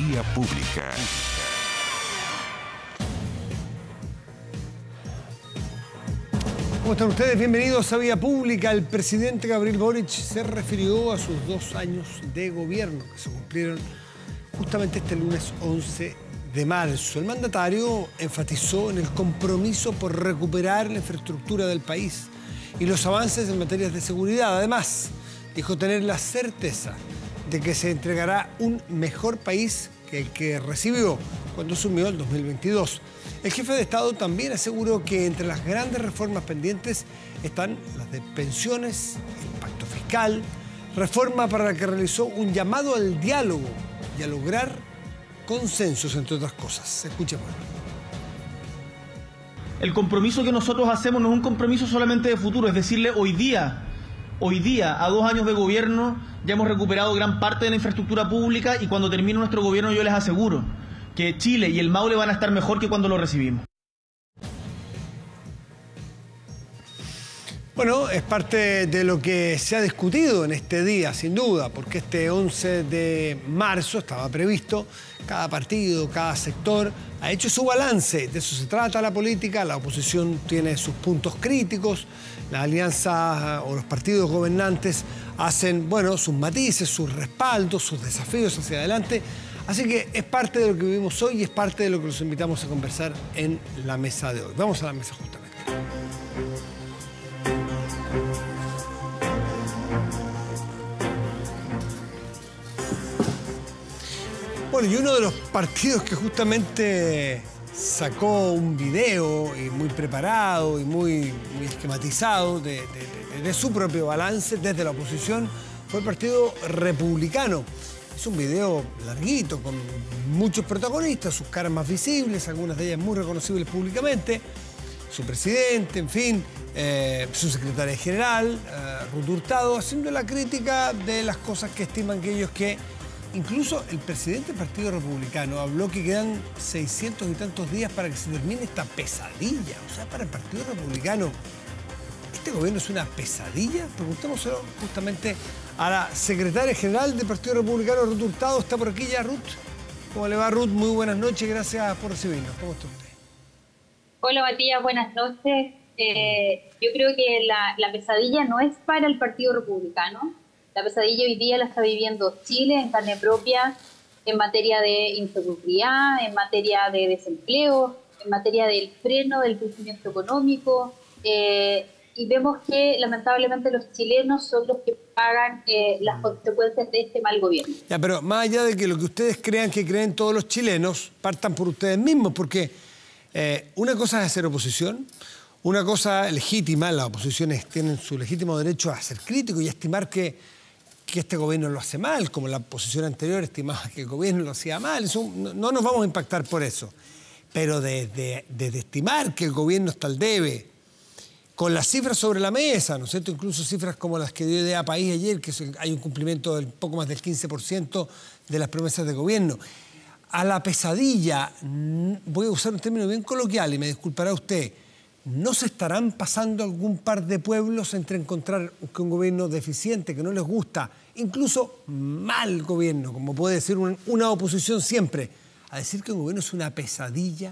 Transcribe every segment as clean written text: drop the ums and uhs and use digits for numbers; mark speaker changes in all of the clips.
Speaker 1: Vía Pública.
Speaker 2: ¿Cómo están ustedes? Bienvenidos a Vía Pública. El presidente Gabriel Boric se refirió a sus 2 años de gobierno que se cumplieron justamente este lunes 11 de marzo. El mandatario enfatizó en el compromiso por recuperar la infraestructura del país y los avances en materias de seguridad. Además, dijo tener la certeza de que se entregará un mejor país que el que recibió cuando asumió el 2022. El jefe de Estado también aseguró que entre las grandes reformas pendientes están las de pensiones, el pacto fiscal, reforma para la que realizó un llamado al diálogo y a lograr consensos, entre otras cosas. Escuchemos.
Speaker 3: El compromiso que nosotros hacemos no es un compromiso solamente de futuro, es decirle hoy día, a 2 años de gobierno, ya hemos recuperado gran parte de la infraestructura pública y cuando termine nuestro gobierno yo les aseguro que Chile y el Maule van a estar mejor que cuando lo recibimos.
Speaker 2: Bueno, es parte de lo que se ha discutido en este día, sin duda, porque este 11 de marzo estaba previsto, cada partido, cada sector ha hecho su balance, de eso se trata la política, la oposición tiene sus puntos críticos, las alianzas o los partidos gobernantes hacen, bueno, sus matices, sus respaldos, sus desafíos hacia adelante. Así que es parte de lo que vivimos hoy y es parte de lo que los invitamos a conversar en la mesa de hoy. Vamos a la mesa justamente. Bueno, y uno de los partidos que justamente sacó un video y muy preparado y muy esquematizado de su propio balance desde la oposición fue el Partido Republicano. Es un video larguito, con muchos protagonistas, sus caras más visibles, algunas de ellas muy reconocibles públicamente, su presidente, en fin, su secretaria general, Ruth Hurtado, haciendo la crítica de las cosas que estiman que ellos que... Incluso el presidente del Partido Republicano habló que quedan 600 y tantos días para que se termine esta pesadilla. O sea, para el Partido Republicano, ¿este gobierno es una pesadilla? Preguntémoselo justamente a la secretaria general del Partido Republicano, Ruth Hurtado. ¿Está por aquí ya, Ruth? ¿Cómo le va, Ruth? Muy buenas noches, gracias por recibirnos. ¿Cómo está usted?
Speaker 4: Hola, Matías, buenas noches. Yo creo que la pesadilla no es para el Partido Republicano. La pesadilla hoy día la está viviendo Chile en carne propia, en materia de inseguridad, en materia de desempleo, en materia del freno del crecimiento económico. Y vemos que lamentablemente los chilenos son los que pagan las consecuencias de este mal gobierno.
Speaker 2: Ya, pero más allá de que lo que ustedes crean que creen todos los chilenos, partan por ustedes mismos, porque una cosa es hacer oposición, una cosa legítima, las oposiciones tienen su legítimo derecho a ser críticos y a estimar que este gobierno lo hace mal, como la posición anterior estimaba que el gobierno lo hacía mal. Eso, no nos vamos a impactar por eso. Pero desde estimar que el gobierno está al debe, con las cifras sobre la mesa, ¿no es cierto? Incluso cifras como las que dio Idea País ayer, que hay un cumplimiento del poco más del 15% de las promesas de gobierno. A la pesadilla, voy a usar un término bien coloquial y me disculpará usted, ¿no se estarán pasando algún par de pueblos entre encontrar que un gobierno deficiente, que no les gusta, incluso mal gobierno, como puede decir una oposición siempre, a decir que un gobierno es una pesadilla?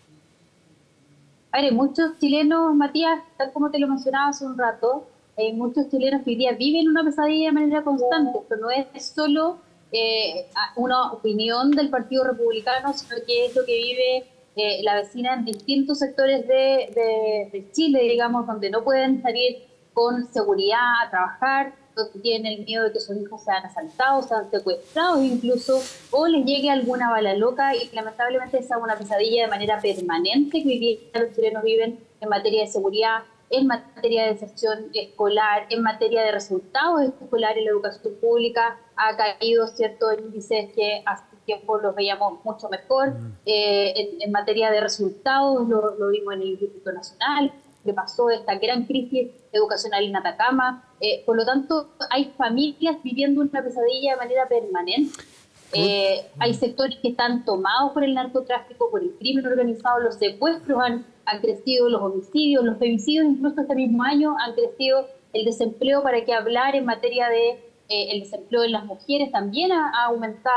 Speaker 4: A ver, muchos chilenos, Matías, tal como te lo mencionaba hace un rato, muchos chilenos que hoy día viven una pesadilla de manera constante. Esto no es solo una opinión del Partido Republicano, sino que es lo que vive la vecina en distintos sectores de Chile, digamos, donde no pueden salir con seguridad a trabajar, donde tienen el miedo de que sus hijos sean asaltados, sean secuestrados incluso, o les llegue alguna bala loca, y lamentablemente esa es una pesadilla de manera permanente que hoy día los chilenos viven en materia de seguridad, en materia de deserción escolar, en materia de resultados escolares en la educación pública. Ha caído ciertos índices que hace tiempo los veíamos mucho mejor. En materia de resultados, lo vimos en el Instituto Nacional, que pasó esta gran crisis educacional en Atacama. Por lo tanto, hay familias viviendo una pesadilla de manera permanente. Hay sectores que están tomados por el narcotráfico, por el crimen organizado, los secuestros han crecido, los homicidios, los femicidios, incluso este mismo año han crecido, el desempleo, para qué hablar en materia de el desempleo de las mujeres también ha aumentado.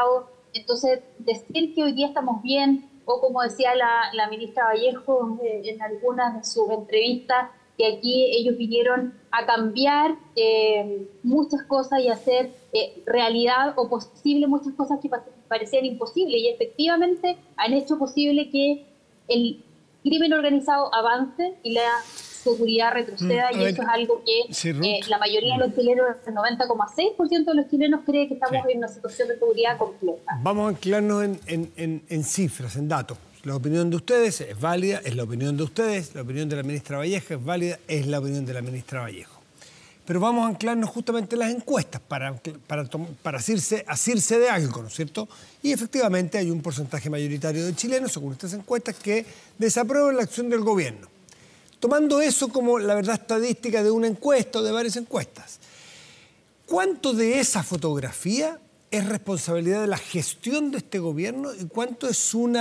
Speaker 4: Entonces, decir que hoy día estamos bien, o como decía la ministra Vallejo en algunas de sus entrevistas, que aquí ellos vinieron a cambiar muchas cosas y hacer realidad o posible muchas cosas que parecían imposibles, y efectivamente han hecho posible que el crimen organizado avance y la seguridad retroceda, y eso es algo que
Speaker 2: sí,
Speaker 4: la mayoría de los chilenos, el 90,6% de los chilenos cree que estamos en una situación de seguridad compleja.
Speaker 2: Vamos a anclarnos en cifras, en datos. La opinión de ustedes es válida, es la opinión de ustedes, la opinión de la ministra Vallejo es válida, es la opinión de la ministra Vallejo. Pero vamos a anclarnos justamente en las encuestas para asirse de algo, ¿no es cierto? Y efectivamente hay un porcentaje mayoritario de chilenos, según estas encuestas, que desaprueban la acción del gobierno. Tomando eso como la verdad estadística de una encuesta o de varias encuestas, ¿cuánto de esa fotografía es responsabilidad de la gestión de este gobierno y cuánto es un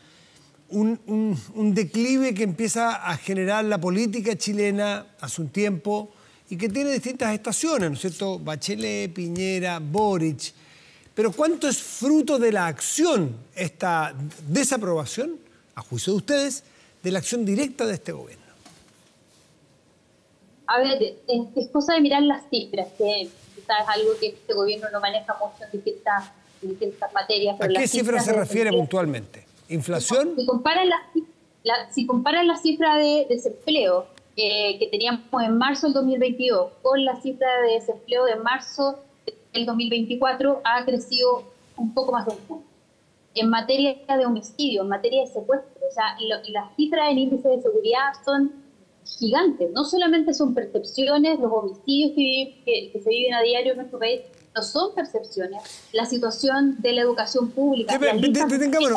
Speaker 2: declive que empieza a generar la política chilena hace un tiempo y que tiene distintas estaciones, ¿no es cierto? Bachelet, Piñera, Boric. Pero ¿cuánto es fruto de la acción, esta desaprobación, a juicio de ustedes, de la acción directa de este gobierno?
Speaker 4: A ver, es cosa de mirar las cifras, que quizás es algo que este gobierno no maneja mucho en distintas materias.
Speaker 2: ¿A qué cifras se refiere puntualmente? ¿Inflación?
Speaker 4: Si comparan la cifra de desempleo que teníamos en marzo del 2022 con la cifra de desempleo de marzo del 2024, ha crecido un poco más de un punto. En materia de homicidio, en materia de secuestro, o sea, las cifras en índice de seguridad son gigantes. No solamente son percepciones, los homicidios que se viven a diario en nuestro país no son percepciones. La situación de la educación pública.
Speaker 2: Detengámonos,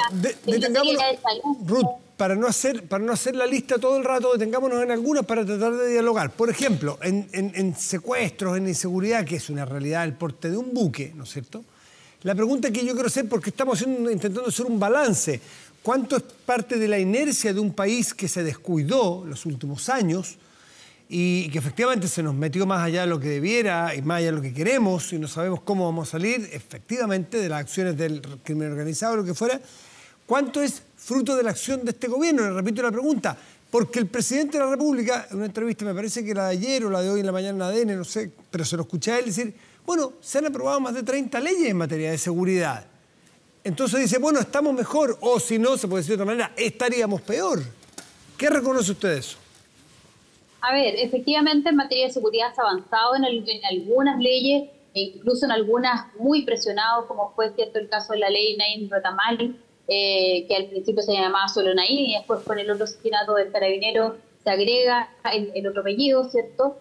Speaker 2: Ruth, para no hacer la lista todo el rato, detengámonos en algunas para tratar de dialogar. Por ejemplo, en secuestros, en inseguridad, que es una realidad del porte de un buque, ¿no es cierto? La pregunta que yo quiero hacer, porque estamos intentando hacer un balance, ¿cuánto es parte de la inercia de un país que se descuidó los últimos años y que efectivamente se nos metió más allá de lo que debiera y más allá de lo que queremos y no sabemos cómo vamos a salir efectivamente de las acciones del crimen organizado o lo que fuera? ¿Cuánto es fruto de la acción de este gobierno? Le repito la pregunta, porque el presidente de la República, en una entrevista, me parece que la de ayer o la de hoy en la mañana en ADN, no sé, pero se lo escuché a él decir, bueno, se han aprobado más de 30 leyes en materia de seguridad. Entonces dice, bueno, estamos mejor, o si no, se puede decir de otra manera, estaríamos peor. ¿Qué reconoce usted de eso?
Speaker 4: A ver, efectivamente en materia de seguridad se ha avanzado en algunas leyes, e incluso en algunas muy presionados, como fue cierto el caso de la ley Naim Ratamali, que al principio se llamaba solo Naim y después con el otro asesinato del carabinero se agrega el otro apellido, ¿cierto?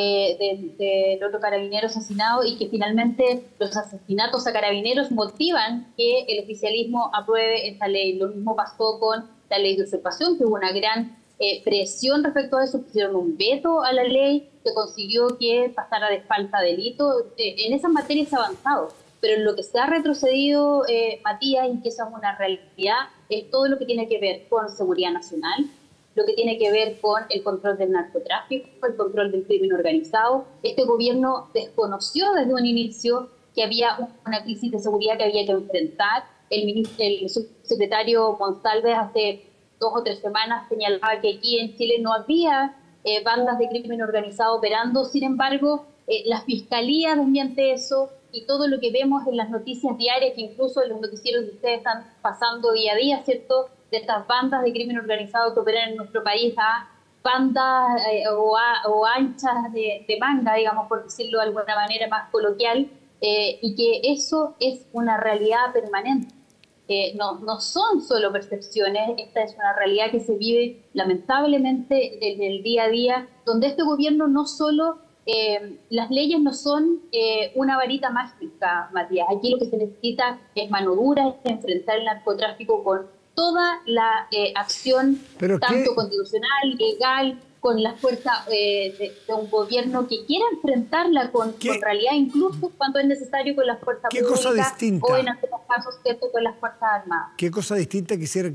Speaker 4: Del otro carabinero asesinado, y que finalmente los asesinatos a carabineros motivan que el oficialismo apruebe esta ley. Lo mismo pasó con la ley de usurpación, que hubo una gran presión respecto a eso, pusieron un veto a la ley que consiguió que pasara de falta a delito. En esas materias se ha avanzado, pero en lo que se ha retrocedido, Matías, y que eso es una realidad, es todo lo que tiene que ver con seguridad nacional, lo que tiene que ver con el control del narcotráfico, el control del crimen organizado. Este gobierno desconoció desde un inicio que había una crisis de seguridad que había que enfrentar. El subsecretario Monsalve hace 2 o 3 semanas señalaba que aquí en Chile no había bandas de crimen organizado operando. Sin embargo, la Fiscalía desmiente eso, y todo lo que vemos en las noticias diarias, que incluso en los noticieros de ustedes están pasando día a día, ¿cierto?, de estas bandas de crimen organizado que operan en nuestro país, a bandas o anchas de manga, digamos, por decirlo de alguna manera más coloquial, y que eso es una realidad permanente. No son solo percepciones, esta es una realidad que se vive lamentablemente en el día a día, donde este gobierno no solo, las leyes no son una varita mágica, Matías. Aquí lo que se necesita es mano dura, es enfrentar el narcotráfico con toda la acción, tanto constitucional, legal, con la fuerza de un gobierno que quiera enfrentarla con realidad, incluso cuando es necesario con la fuerza pública,
Speaker 2: cosa distinta,
Speaker 4: o en algunos casos, ¿cierto?, con las Fuerzas Armadas.
Speaker 2: ¿Qué cosa distinta quisieran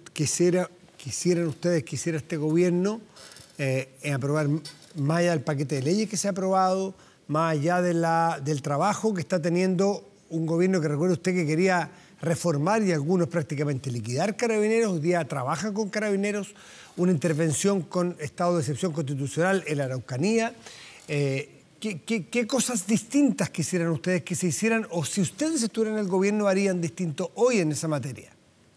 Speaker 2: ustedes, quisiera este gobierno en aprobar, más allá del paquete de leyes que se ha aprobado, más allá del trabajo que está teniendo un gobierno que recuerde usted que quería reformar y algunos prácticamente liquidar Carabineros. Hoy día trabajan con Carabineros, una intervención con estado de excepción constitucional en la Araucanía. ¿Qué cosas distintas quisieran ustedes que se hicieran, o si ustedes estuvieran en el gobierno harían distinto hoy en esa materia?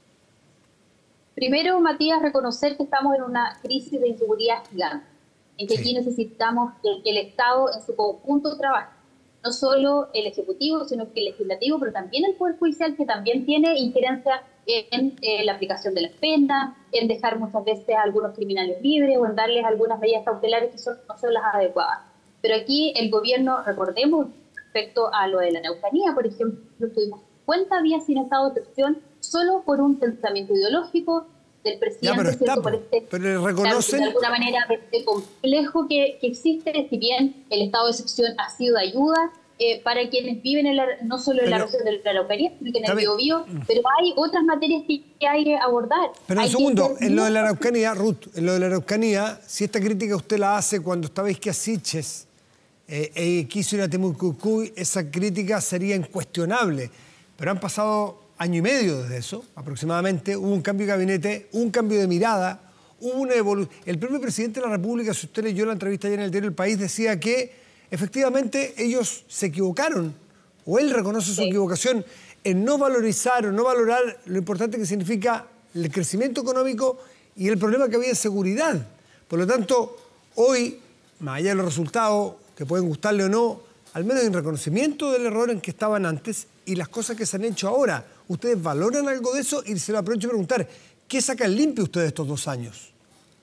Speaker 4: Primero, Matías, reconocer que estamos en una crisis de inseguridad gigante, en que aquí necesitamos que el Estado en su conjunto trabaje. No solo el Ejecutivo, sino que el Legislativo, pero también el Poder Judicial, que también tiene injerencia en la aplicación de las penas, en dejar muchas veces a algunos criminales libres o en darles algunas medidas cautelares que no son las adecuadas. Pero aquí el gobierno, recordemos, respecto a lo de la Araucanía, por ejemplo, tuvimos 50 días sin estado de excepción solo por un pensamiento ideológico del presidente,
Speaker 2: pero reconocen...
Speaker 4: de alguna manera este complejo que existe, si bien el estado de excepción ha sido de ayuda para quienes viven no solo en la región de la Araucanía, sino que en el Biobío, pero hay otras materias que hay que abordar.
Speaker 2: Pero un segundo, en lo de la Araucanía, Ruth, en lo de la Araucanía, si esta crítica usted la hace cuando estaba Isquia Siches quiso ir a Temucucuy, esa crítica sería incuestionable, pero han pasado año y medio desde eso, aproximadamente. Hubo un cambio de gabinete, un cambio de mirada, hubo una evolución. El propio presidente de la República, si usted leyó la entrevista ayer en el diario El País, decía que efectivamente ellos se equivocaron, o él reconoce su equivocación en no valorizar o no valorar lo importante que significa el crecimiento económico y el problema que había de seguridad. Por lo tanto, hoy, más allá de los resultados, que pueden gustarle o no, al menos hay un reconocimiento del error en que estaban antes y las cosas que se han hecho ahora. ¿Ustedes valoran algo de eso? Y se lo aprovecho a preguntar, ¿qué sacan limpio ustedes estos 2 años?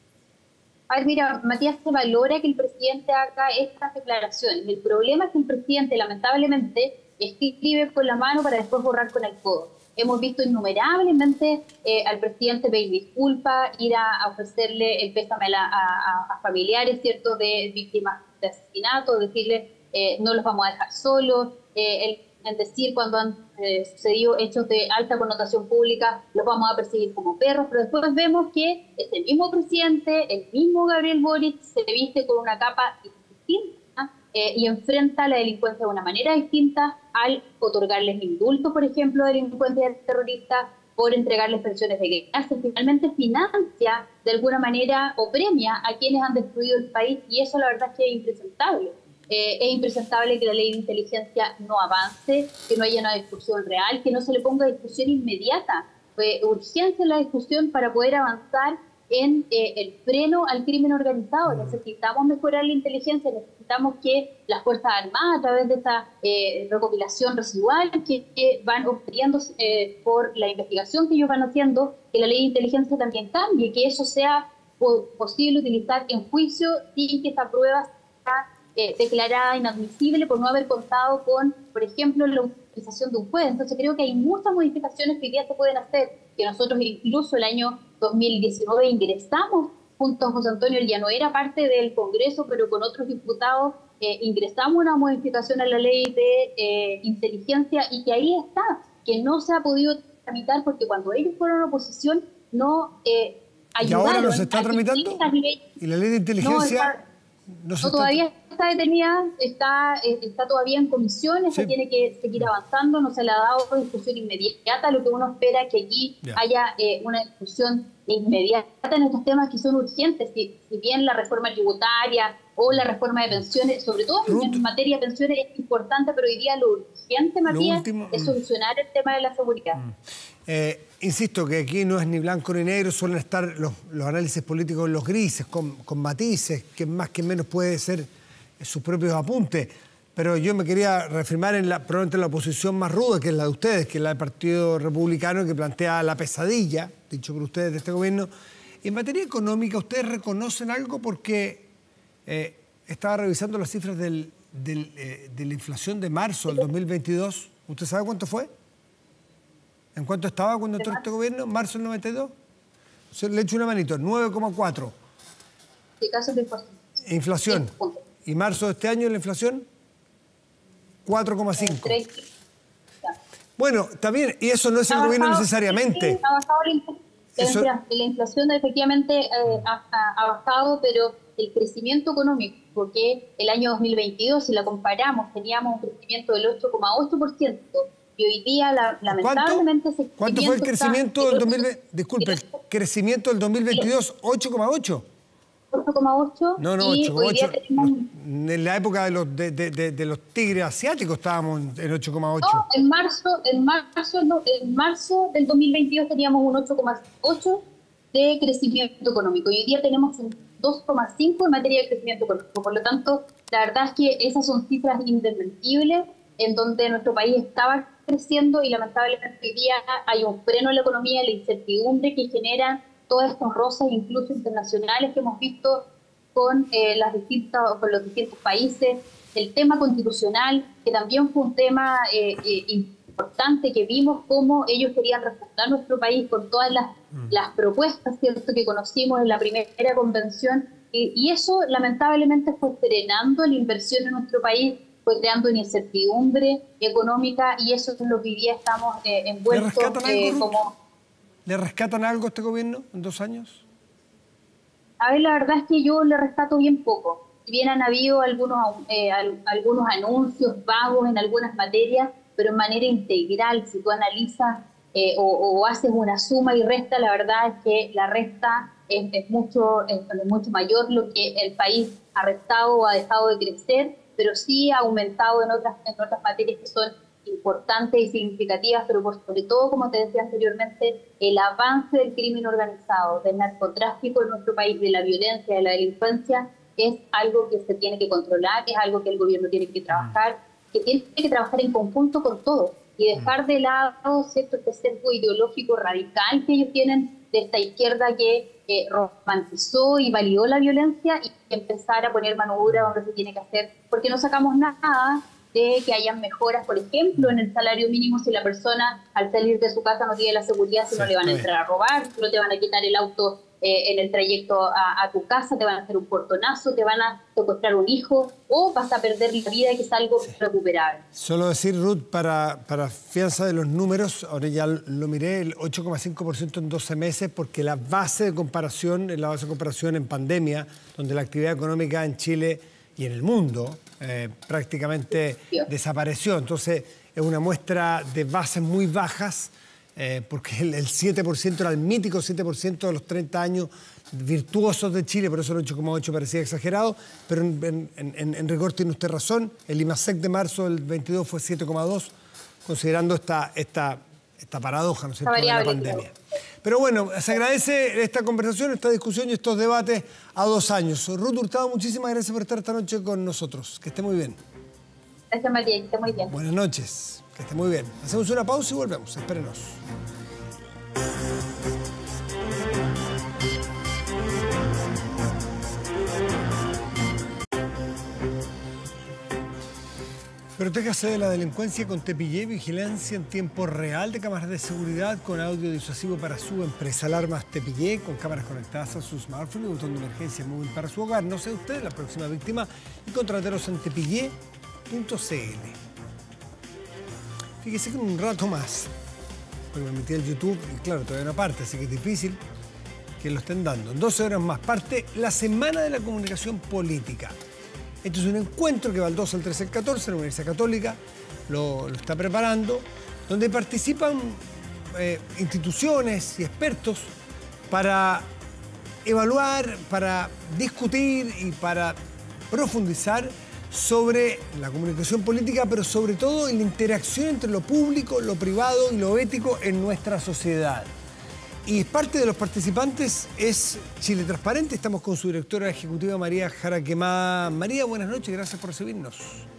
Speaker 4: A ver, mira, Matías, se valora que el presidente haga estas declaraciones. El problema es que el presidente, lamentablemente, escribe con la mano para después borrar con el codo. Hemos visto innumerablemente al presidente pedir disculpas, ir a ofrecerle el pésame a familiares, ¿cierto?, de víctimas de asesinato, decirle no los vamos a dejar solos, en decir cuando han sucedido hechos de alta connotación pública, los vamos a perseguir como perros, pero después vemos que este mismo presidente, el mismo Gabriel Boric, se viste con una capa distinta y enfrenta la delincuencia de una manera distinta al otorgarles indultos, por ejemplo, de delincuencia terrorista, por entregarles pensiones de guerra. Finalmente financia de alguna manera o premia a quienes han destruido el país, y eso la verdad es que es impresentable. Es impresentable que la ley de inteligencia no avance, que no haya una discusión real, que no se le ponga discusión inmediata, urgencia en la discusión para poder avanzar en el freno al crimen organizado. Necesitamos mejorar la inteligencia, necesitamos que las Fuerzas Armadas, a través de esta recopilación residual que van obteniendo por la investigación que ellos van haciendo, que la ley de inteligencia también cambie, que eso sea posible utilizar en juicio sin que esta prueba sea declarada inadmisible por no haber contado con, por ejemplo, la utilización de un juez. Entonces creo que hay muchas modificaciones que hoy día se pueden hacer, que nosotros incluso el año 2019 ingresamos junto a José Antonio, él ya no era parte del Congreso, pero con otros diputados ingresamos una modificación a la ley de inteligencia, y que ahí está, que no se ha podido tramitar porque cuando ellos fueron oposición no ayudaron.
Speaker 2: ¿Y ahora no se está tramitando? ¿Y la ley de inteligencia?
Speaker 4: No, todavía está detenida, está todavía en comisiones, se tiene que seguir avanzando, no se le ha dado discusión inmediata. Lo que uno espera es que aquí haya una discusión inmediata en estos temas que son urgentes, si bien la reforma tributaria o la reforma de pensiones, sobre todo en materia de pensiones, es importante, pero hoy día lo urgente, Matías, es solucionar el tema de la seguridad.
Speaker 2: Insisto que aquí no es ni blanco ni negro, suelen estar los análisis políticos en los grises, con matices, que más que menos puede ser sus propios apuntes. Pero yo me quería reafirmar probablemente en la oposición más ruda, que es la de ustedes, que es la del Partido Republicano, que plantea la pesadilla, dicho por ustedes, de este gobierno. En materia económica, ¿ustedes reconocen algo? Porque estaba revisando las cifras de la inflación de marzo del 2022. ¿Usted sabe cuánto fue? ¿En cuánto estaba cuando entró este gobierno? ¿Marzo del 92? Le echo una manito, 9,4.
Speaker 4: Sí, casi de
Speaker 2: inflación. ¿Y marzo de este año la inflación? 4,5. Bueno, está bien, y eso no es el gobierno necesariamente.
Speaker 4: Ha bajado la inflación, efectivamente ha bajado, pero el crecimiento económico, porque el año 2022, si la comparamos, teníamos un crecimiento del 8,8%, Y hoy día, lamentablemente,
Speaker 2: ¿Cuánto fue el crecimiento del 2020? Disculpe, el crecimiento del 2022, 8,8.
Speaker 4: 8,8.
Speaker 2: No, 8,8. En la época de los tigres asiáticos estábamos en 8,8.
Speaker 4: No, en marzo del 2022 teníamos un 8,8 de crecimiento económico. Y hoy día tenemos un 2,5 en materia de crecimiento económico. Por lo tanto, la verdad es que esas son cifras indesmentibles en donde nuestro país estaba creciendo y lamentablemente hoy día hay un freno en la economía, la incertidumbre que genera todos estos roces, incluso internacionales, que hemos visto con los distintos países. El tema constitucional, que también fue un tema importante, que vimos cómo ellos querían reformar nuestro país con todas las propuestas, ¿cierto?, que conocimos en la primera convención. Y eso lamentablemente fue frenando la inversión en nuestro país, fue creando una incertidumbre económica, y eso es lo que hoy día estamos envueltos como...
Speaker 2: ¿Le rescatan algo a este gobierno en 2 años?
Speaker 4: A ver, la verdad es que yo le rescato bien poco. Si bien han habido algunos anuncios vagos en algunas materias, pero en manera integral, si tú analizas o haces una suma y resta, la verdad es que la resta es mucho mayor lo que el país ha restado o ha dejado de crecer, pero sí ha aumentado en otras materias que son importantes y significativas, pero por sobre todo, como te decía anteriormente, el avance del crimen organizado, del narcotráfico en nuestro país, de la violencia, de la delincuencia, es algo que se tiene que controlar, es algo que el gobierno tiene que trabajar, que tiene que trabajar en conjunto con todos y dejar de lado, ¿cierto?, este sesgo ideológico radical que ellos tienen de esta izquierda que romantizó y validó la violencia, y empezar a poner mano dura donde se tiene que hacer, porque no sacamos nada de que hayan mejoras, por ejemplo, en el salario mínimo, si la persona al salir de su casa no tiene la seguridad, si no le van a entrar a robar, si no te van a quitar el auto en el trayecto a tu casa, te van a hacer un portonazo, te van a secuestrar un hijo, o vas a perder la vida, que es algo recuperable.
Speaker 2: Solo decir, Ruth, para fianza de los números, ahora ya lo miré, el 8,5% en 12 meses, porque la base de comparación es la base de comparación en pandemia, donde la actividad económica en Chile y en el mundo prácticamente desapareció. Entonces es una muestra de bases muy bajas, porque el 7% era el mítico 7% de los 30 años virtuosos de Chile, por eso el 8,8 parecía exagerado, pero en rigor tiene usted razón. El IMASEC de marzo del 22 fue 7,2, considerando esta paradoja, ¿no es cierto?, de la pandemia. Pero bueno, se agradece esta conversación, esta discusión y estos debates a 2 años. Ruth Hurtado, muchísimas gracias por estar esta noche con nosotros. Que esté muy bien.
Speaker 4: Gracias, María, que esté muy bien.
Speaker 2: Buenas noches, que esté muy bien. Hacemos una pausa y volvemos. Espérenos. Protéjase de la delincuencia con Tepillé, vigilancia en tiempo real de cámaras de seguridad con audio disuasivo para su empresa. Alarmas Tepillé con cámaras conectadas a su smartphone y botón de emergencia móvil para su hogar. No sea usted la próxima víctima y contrateros en tepillé.cl. Fíjese que en un rato más, porque me metí al YouTube y claro, todavía no parte, así que es difícil que lo estén dando. En 12 horas más parte la Semana de la Comunicación Política. Esto es un encuentro que va al 2, al 13, al 14, la Universidad Católica lo está preparando, donde participan instituciones y expertos para evaluar, para discutir y para profundizar sobre la comunicación política, pero sobre todo en la interacción entre lo público, lo privado y lo ético en nuestra sociedad. Y parte de los participantes es Chile Transparente. Estamos con su directora ejecutiva, María Jara Quemada. María, buenas noches, gracias por recibirnos.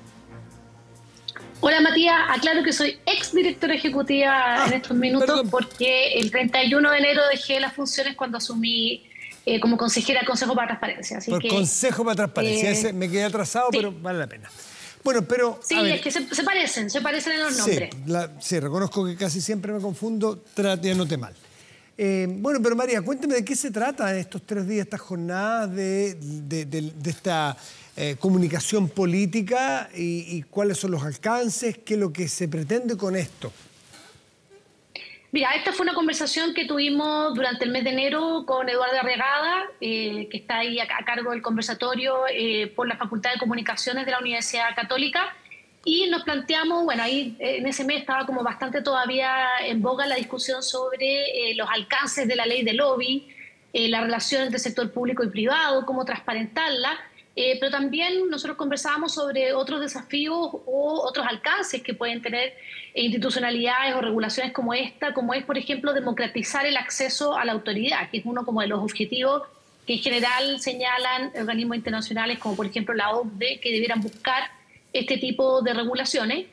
Speaker 1: Hola, Matías. Aclaro que soy exdirectora ejecutiva en estos minutos, perdón, porque el 31 de enero dejé las funciones cuando asumí como consejera del Consejo para Transparencia. Así que,
Speaker 2: Consejo para Transparencia, ese me quedé atrasado, sí, pero vale la pena. Bueno, pero...
Speaker 1: Sí, es que se parecen en los nombres.
Speaker 2: Sí, reconozco que casi siempre me confundo, anoté mal. Bueno, pero María, cuénteme de qué se trata estos 3 días, estas jornadas de esta comunicación política y cuáles son los alcances, qué es lo que se pretende con esto.
Speaker 1: Mira, esta fue una conversación que tuvimos durante el mes de enero con Eduardo Arregada, que está ahí a cargo del conversatorio por la Facultad de Comunicaciones de la Universidad Católica, Y nos planteamos, bueno, ahí en ese mes estaba como bastante todavía en boga la discusión sobre los alcances de la ley de lobby, la relación entre sector público y privado, cómo transparentarla, pero también nosotros conversábamos sobre otros desafíos o otros alcances que pueden tener institucionalidades o regulaciones como esta, como es, por ejemplo, democratizar el acceso a la autoridad, que es uno como de los objetivos que en general señalan organismos internacionales como por ejemplo la OCDE, que debieran buscar este tipo de regulaciones.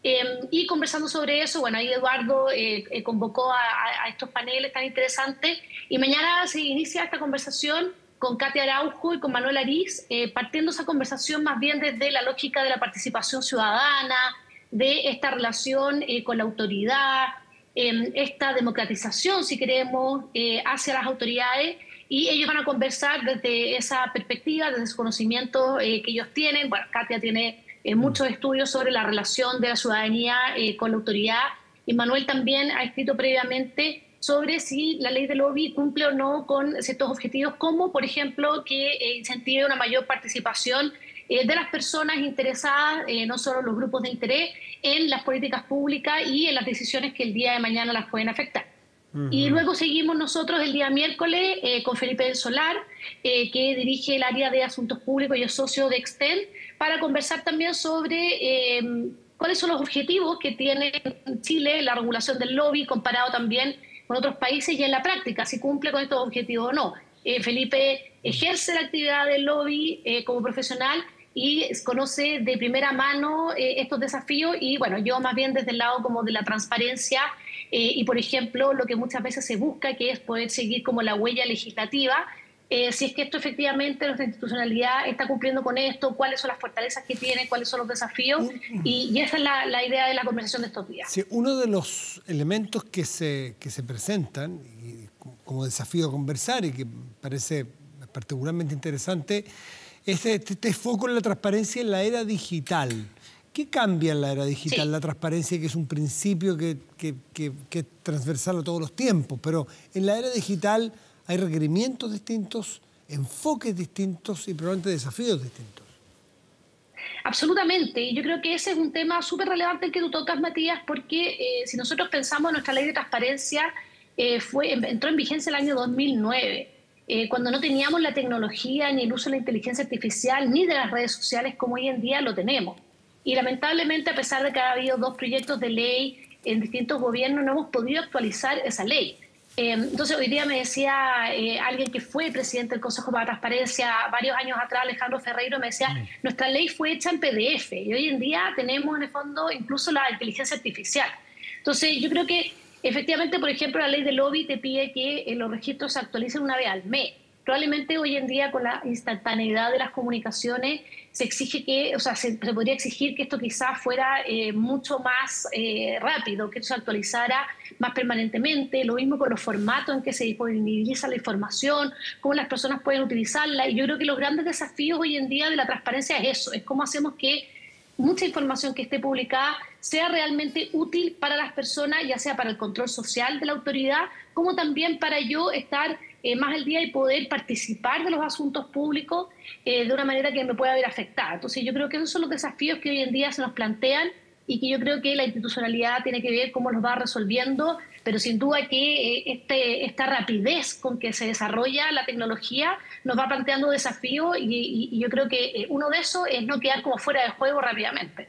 Speaker 1: Y conversando sobre eso, bueno, ahí Eduardo convocó a estos paneles tan interesantes y mañana se inicia esta conversación con Katia Araujo y con Manuel Ariz, partiendo esa conversación más bien desde la lógica de la participación ciudadana, de esta relación con la autoridad, esta democratización, si queremos, hacia las autoridades, y ellos van a conversar desde esa perspectiva, desde ese conocimiento que ellos tienen. Bueno, Katia tiene muchos estudios sobre la relación de la ciudadanía con la autoridad, y Manuel también ha escrito previamente sobre si la ley de lobby cumple o no con ciertos objetivos, como por ejemplo que incentive una mayor participación de las personas interesadas, no solo los grupos de interés, en las políticas públicas y en las decisiones que el día de mañana las pueden afectar. Y luego seguimos nosotros el día miércoles con Felipe del Solar, que dirige el área de asuntos públicos y es socio de Extend, para conversar también sobre cuáles son los objetivos que tiene Chile la regulación del lobby comparado también con otros países y en la práctica, si cumple con estos objetivos o no. Felipe ejerce la actividad del lobby como profesional y conoce de primera mano estos desafíos, y bueno, yo más bien desde el lado como de la transparencia y por ejemplo lo que muchas veces se busca, que es poder seguir como la huella legislativa, si es que esto efectivamente nuestra institucionalidad está cumpliendo con esto, cuáles son las fortalezas que tiene, cuáles son los desafíos, y esa es la idea de la conversación de estos días.
Speaker 2: Sí, uno de los elementos que se presentan y como desafío a conversar y que parece particularmente interesante es este foco en la transparencia en la era digital. ¿Qué cambia en la era digital? Sí. La transparencia, que es un principio que es transversal a todos los tiempos, pero en la era digital hay requerimientos distintos, enfoques distintos y probablemente desafíos distintos.
Speaker 1: Absolutamente, y yo creo que ese es un tema súper relevante el que tú tocas, Matías, porque si nosotros pensamos en nuestra ley de transparencia, entró en vigencia el año 2009, cuando no teníamos la tecnología ni el uso de la inteligencia artificial ni de las redes sociales como hoy en día lo tenemos. Y lamentablemente, a pesar de que ha habido 2 proyectos de ley en distintos gobiernos, no hemos podido actualizar esa ley. Entonces, hoy día me decía alguien que fue presidente del Consejo para la Transparencia varios años atrás, Alejandro Ferreiro, me decía, nuestra ley fue hecha en PDF y hoy en día tenemos en el fondo incluso la inteligencia artificial. Entonces, yo creo que efectivamente, por ejemplo, la ley de lobby te pide que los registros se actualicen una vez al mes. Probablemente hoy en día, con la instantaneidad de las comunicaciones, se exige que, o sea, se podría exigir que esto quizás fuera mucho más rápido, que esto se actualizara más permanentemente. Lo mismo con los formatos en que se disponibiliza la información, cómo las personas pueden utilizarla. Y yo creo que los grandes desafíos hoy en día de la transparencia es eso, es cómo hacemos que mucha información que esté publicada sea realmente útil para las personas, ya sea para el control social de la autoridad, como también para yo estar más al día y poder participar de los asuntos públicos de una manera que me pueda ver afectada. Entonces yo creo que esos son los desafíos que hoy en día se nos plantean y que yo creo que la institucionalidad tiene que ver cómo los va resolviendo, pero sin duda que esta rapidez con que se desarrolla la tecnología nos va planteando desafíos y yo creo que uno de esos es no quedar como fuera de juego rápidamente.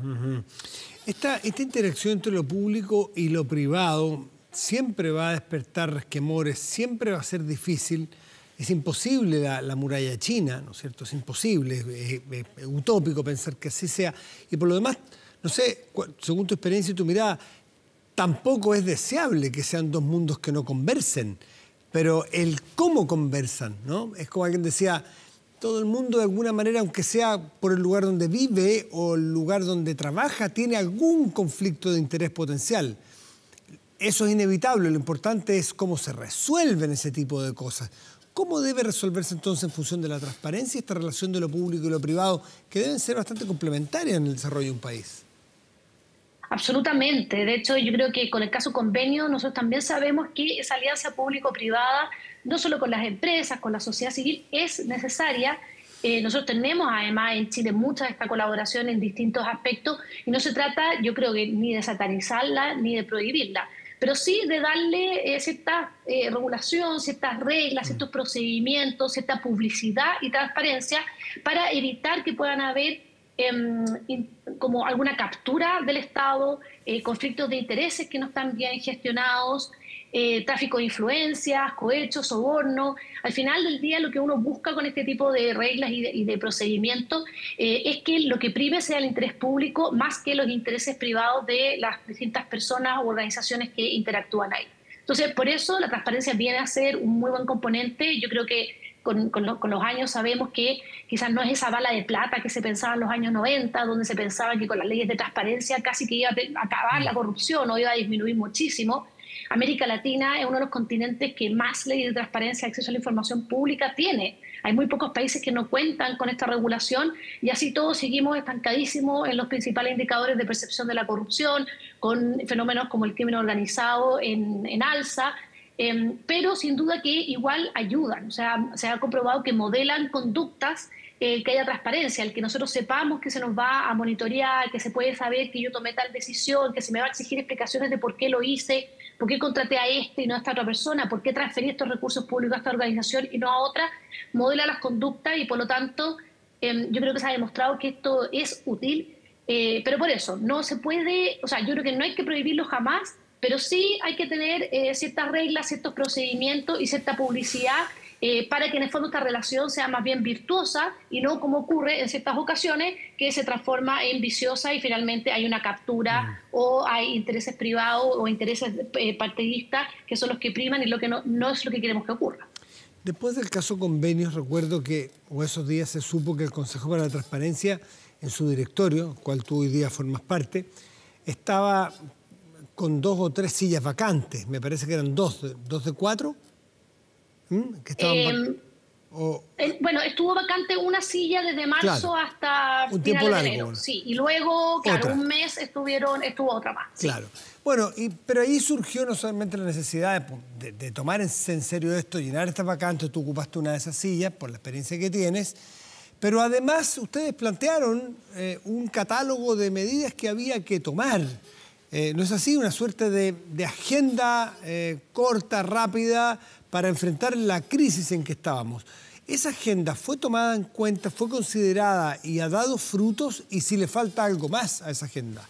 Speaker 2: Esta interacción entre lo público y lo privado siempre va a despertar resquemores, siempre va a ser difícil. Es imposible la muralla china, ¿no es cierto? Es imposible, es utópico pensar que así sea. Y por lo demás, no sé, según tu experiencia y tu mirada, tampoco es deseable que sean 2 mundos que no conversen, pero el cómo conversan, ¿no? Es como alguien decía, todo el mundo de alguna manera, aunque sea por el lugar donde vive o el lugar donde trabaja, tiene algún conflicto de interés potencial. Eso es inevitable, lo importante es cómo se resuelven ese tipo de cosas. ¿Cómo debe resolverse entonces en función de la transparencia esta relación de lo público y lo privado, que deben ser bastante complementarias en el desarrollo de un país?
Speaker 1: Absolutamente. De hecho, yo creo que con el caso convenio nosotros también sabemos que esa alianza público-privada, no solo con las empresas, con la sociedad civil, es necesaria Nosotros tenemos además en Chile mucha de esta colaboración en distintos aspectos y no se trata, yo creo que ni de satanizarla ni de prohibirla, pero sí de darle cierta regulación, ciertas reglas, ciertos procedimientos, cierta publicidad y transparencia para evitar que puedan haber como alguna captura del Estado, conflictos de intereses que no están bien gestionados, tráfico de influencias, cohechos, soborno. Al final del día lo que uno busca con este tipo de reglas y de procedimientos es que lo que prime sea el interés público más que los intereses privados de las distintas personas o organizaciones que interactúan ahí. Entonces, por eso la transparencia viene a ser un muy buen componente. Yo creo que con los años sabemos que quizás no es esa bala de plata que se pensaba en los años 90, donde se pensaba que con las leyes de transparencia casi que iba a acabar la corrupción o iba a disminuir muchísimo. América Latina es uno de los continentes que más ley de transparencia y acceso a la información pública tiene. Hay muy pocos países que no cuentan con esta regulación y así todos seguimos estancadísimos en los principales indicadores de percepción de la corrupción, con fenómenos como el crimen organizado en alza, pero sin duda que igual ayudan. O sea, se ha comprobado que modelan conductas, que haya transparencia, el que nosotros sepamos que se nos va a monitorear, que se puede saber que yo tomé tal decisión, que se me va a exigir explicaciones de por qué lo hice, por qué contraté a este y no a esta otra persona, por qué transferí estos recursos públicos a esta organización y no a otra, modela las conductas y por lo tanto yo creo que se ha demostrado que esto es útil, pero por eso no se puede, o sea, yo creo que no hay que prohibirlo jamás, pero sí hay que tener ciertas reglas, ciertos procedimientos y cierta publicidad para que en el fondo esta relación sea más bien virtuosa y no como ocurre en ciertas ocasiones que se transforma en viciosa y finalmente hay una captura o hay intereses privados o intereses partidistas que son los que priman y lo que no es lo que queremos que ocurra.
Speaker 2: Después del caso Convenios, recuerdo que esos días se supo que el Consejo para la Transparencia, en su directorio, del cual tú hoy día formas parte, estaba con 2 o 3 sillas vacantes. Me parece que eran 2 de 4. Que estaban
Speaker 1: bueno, estuvo vacante una silla desde marzo, claro, hasta
Speaker 2: un tiempo largo,
Speaker 1: de enero.
Speaker 2: Bueno.
Speaker 1: Sí, y luego, claro, un mes estuvo otra más.
Speaker 2: Claro. Sí. Bueno, pero ahí surgió no solamente la necesidad de tomar en serio esto, llenar estas vacantes. Tú ocupaste una de esas sillas por la experiencia que tienes, pero además ustedes plantearon un catálogo de medidas que había que tomar. ¿No es así? Una suerte de agenda corta, rápida, para enfrentar la crisis en que estábamos. ¿Esa agenda fue tomada en cuenta, fue considerada y ha dado frutos? ¿Y si le falta algo más a esa agenda?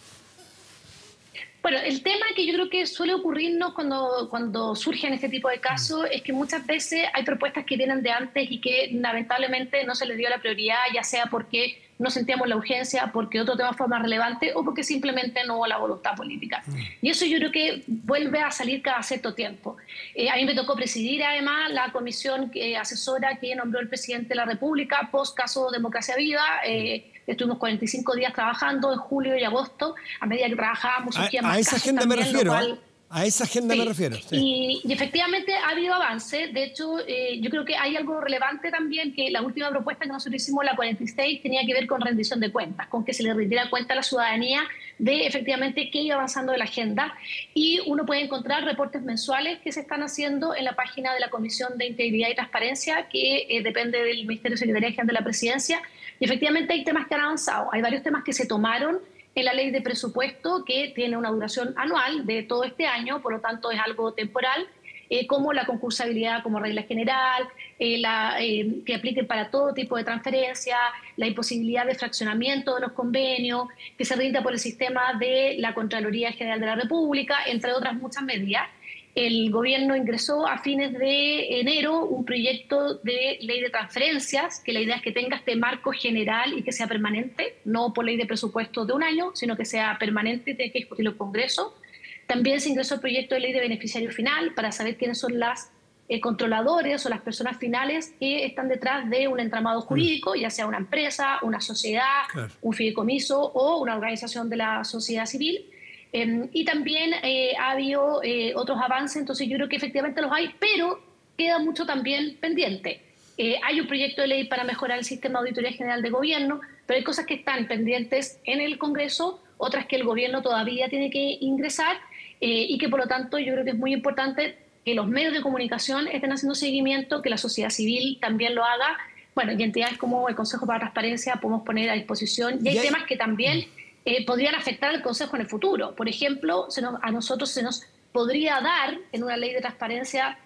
Speaker 1: Bueno, el tema que yo creo que suele ocurrirnos cuando surgen este tipo de casos es que muchas veces hay propuestas que vienen de antes y que lamentablemente no se les dio la prioridad, ya sea porque no sentíamos la urgencia, porque otro tema fue más relevante o porque simplemente no hubo la voluntad política. Y eso yo creo que vuelve a salir cada cierto tiempo. A mí me tocó presidir además la comisión asesora que nombró el presidente de la República post caso Democracia Viva. Estuvimos 45 días trabajando en julio y agosto, a medida que trabajábamos.
Speaker 2: A esa agenda también, me refiero. A esa agenda sí, me refiero.
Speaker 1: Sí. Y efectivamente ha habido avance. De hecho, yo creo que hay algo relevante también, que la última propuesta que nosotros hicimos, la 46, tenía que ver con rendición de cuentas, con que se le rindiera cuenta a la ciudadanía de efectivamente qué iba avanzando de la agenda. Y uno puede encontrar reportes mensuales que se están haciendo en la página de la Comisión de Integridad y Transparencia, que depende del Ministerio de Secretaría General de la Presidencia. Y efectivamente hay temas que han avanzado. Hay varios temas que se tomaron en la ley de presupuesto, que tiene una duración anual de todo este año, por lo tanto es algo temporal, como la concursabilidad como regla general, que aplique para todo tipo de transferencia, la imposibilidad de fraccionamiento de los convenios, que se rinda por el sistema de la Contraloría General de la República, entre otras muchas medidas. El gobierno ingresó a fines de enero un proyecto de ley de transferencias, que la idea es que tenga este marco general y que sea permanente, no por ley de presupuesto de un año, sino que sea permanente y tiene que discutirlo el Congreso. También se ingresó el proyecto de ley de beneficiario final para saber quiénes son las controladores o las personas finales que están detrás de un entramado jurídico, ya sea una empresa, una sociedad, claro, un fideicomiso o una organización de la sociedad civil. Y también ha habido otros avances, entonces yo creo que efectivamente los hay, pero queda mucho también pendiente. Hay un proyecto de ley para mejorar el sistema de auditoría general de gobierno, pero hay cosas que están pendientes en el Congreso, otras que el gobierno todavía tiene que ingresar y que por lo tanto yo creo que es muy importante que los medios de comunicación estén haciendo seguimiento, que la sociedad civil también lo haga, bueno, y entidades como el Consejo para la Transparencia podemos poner a disposición. Y hay temas que también podrían afectar al Consejo en el futuro. Por ejemplo, a nosotros se nos podría dar en una ley de transparencia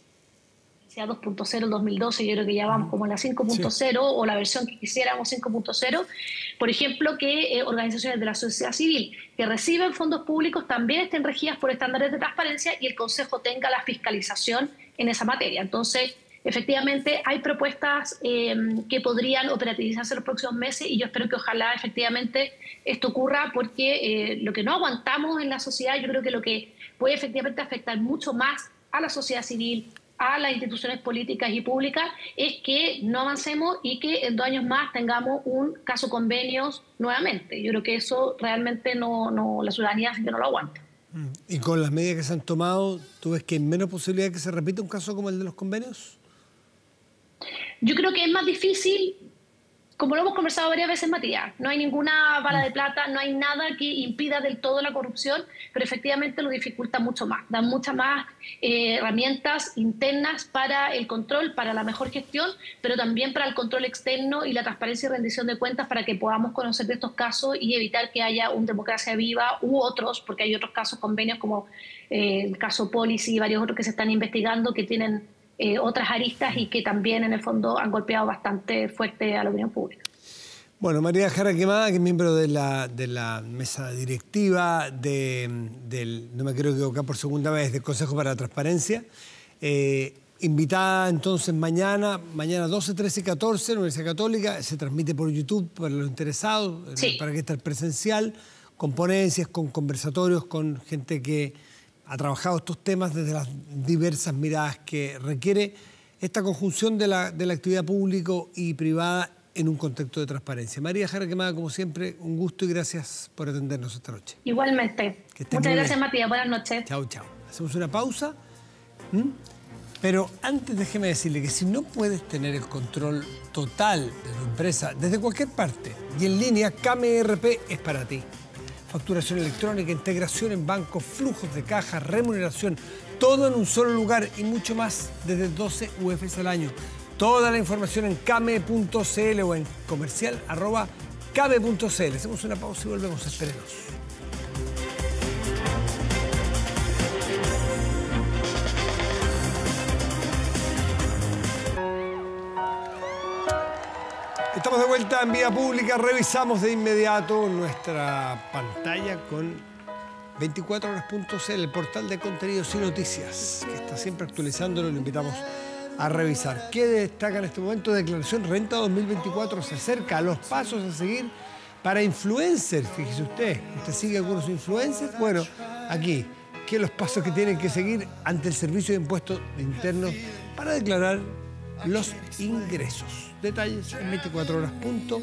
Speaker 1: 2.0 2012, yo creo que ya vamos como en la 5.0 sí. O la versión que quisiéramos 5.0, por ejemplo, que organizaciones de la sociedad civil que reciben fondos públicos también estén regidas por estándares de transparencia y el Consejo tenga la fiscalización en esa materia. Entonces, efectivamente, hay propuestas que podrían operativizarse en los próximos meses y yo espero que ojalá efectivamente esto ocurra porque lo que no aguantamos en la sociedad, yo creo que lo que puede efectivamente afectar mucho más a la sociedad civil, a las instituciones políticas y públicas, es que no avancemos y que en 2 años más tengamos un caso convenios nuevamente. Yo creo que eso realmente la ciudadanía que no lo aguanta.
Speaker 2: ¿Y con las medidas que se han tomado, tú ves que hay menos posibilidad de que se repita un caso como el de los convenios?
Speaker 1: Yo creo que es más difícil, como lo hemos conversado varias veces, Matías, no hay ninguna bala de plata, no hay nada que impida del todo la corrupción, pero efectivamente lo dificulta mucho más, da muchas más herramientas internas para el control, para la mejor gestión, pero también para el control externo y la transparencia y rendición de cuentas para que podamos conocer de estos casos y evitar que haya un Democracia Viva u otros, porque hay otros casos, convenios como el caso Policy y varios otros que se están investigando que tienen otras aristas y que también en el fondo han golpeado bastante fuerte a la opinión pública.
Speaker 2: Bueno, María Jara Quemada, que es miembro de la mesa directiva del, no me quiero equivocar por segunda vez, del Consejo para la Transparencia, invitada entonces mañana 12, 13 y 14 en la Universidad Católica, se transmite por YouTube para los interesados, sí. Para que esté presencial, con ponencias, con conversatorios, con gente que ha trabajado estos temas desde las diversas miradas que requiere esta conjunción de la actividad pública y privada en un contexto de transparencia. María Jara Quemada, como siempre, un gusto y gracias por atendernos esta noche.
Speaker 1: Igualmente. Muchas gracias, Matías. Buenas noches.
Speaker 2: Chao, chao. Hacemos una pausa. Pero antes déjeme decirle que si no puedes tener el control total de tu empresa desde cualquier parte y en línea, Kame ERP es para ti. Facturación electrónica, integración en bancos, flujos de caja, remuneración, todo en un solo lugar y mucho más desde 12 UFs al año. Toda la información en kame.cl o en comercial@kame.cl. Hacemos una pausa y volvemos, espérenos. Estamos de vuelta en Vía Pública, revisamos de inmediato nuestra pantalla con 24horas.cl, el portal de contenidos y noticias, que está siempre actualizándolo y lo invitamos a revisar. ¿Qué destaca en este momento? Declaración Renta 2024 se acerca, a los pasos a seguir para influencers. Fíjese usted sigue algunos influencers. Bueno, aquí, ¿qué los pasos que tienen que seguir ante el Servicio de Impuestos Internos para declarar los ingresos? Detalles en 24horas.cl.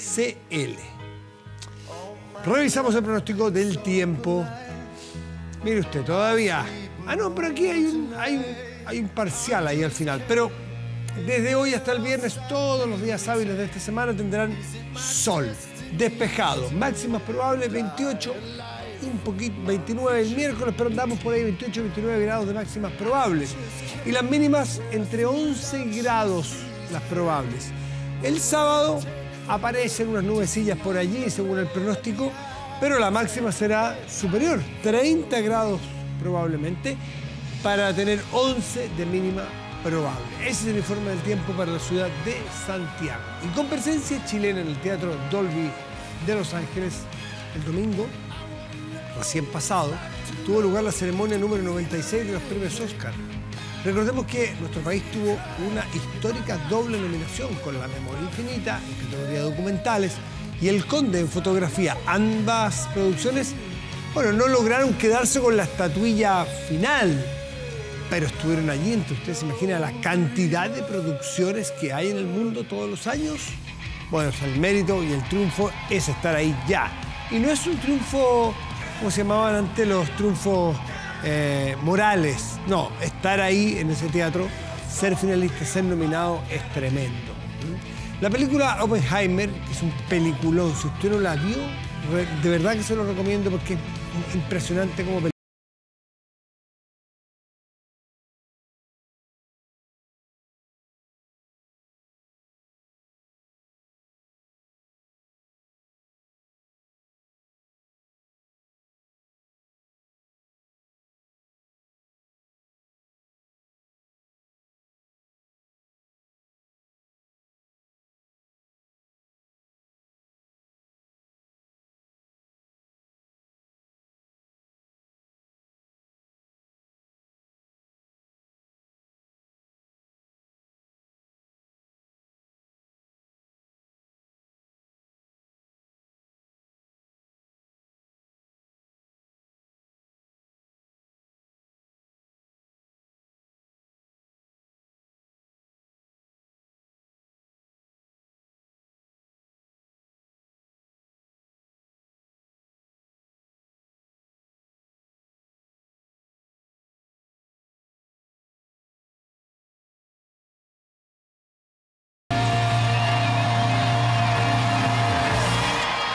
Speaker 2: Revisamos el pronóstico del tiempo. Mire usted, todavía... no, pero aquí hay un parcial ahí al final. Pero desde hoy hasta el viernes, todos los días hábiles de esta semana tendrán sol, despejado. Máximas probables 28, un poquito 29 el miércoles, pero andamos por ahí 28, 29 grados de máximas probables. Y las mínimas entre 11 grados las probables. El sábado aparecen unas nubecillas por allí, según el pronóstico, pero la máxima será superior, 30 grados probablemente, para tener 11 de mínima probable. Ese es el informe del tiempo para la ciudad de Santiago. Y con presencia chilena en el Teatro Dolby de Los Ángeles, el domingo, recién pasado, tuvo lugar la ceremonia número 96 de los premios Oscar. Recordemos que nuestro país tuvo una histórica doble nominación con La Memoria Infinita en categoría documentales y El Conde en fotografía. Ambas producciones, bueno, no lograron quedarse con la estatuilla final, pero estuvieron allí. Entonces, ¿usted se imagina la cantidad de producciones que hay en el mundo todos los años? Bueno, o sea, el mérito y el triunfo es estar ahí ya. Y no es un triunfo, como se llamaban antes los triunfos morales. No, estar ahí en ese teatro, ser finalista, ser nominado, es tremendo. La película Oppenheimer es un peliculón. Si usted no la vio, de verdad que se lo recomiendo porque es impresionante como película.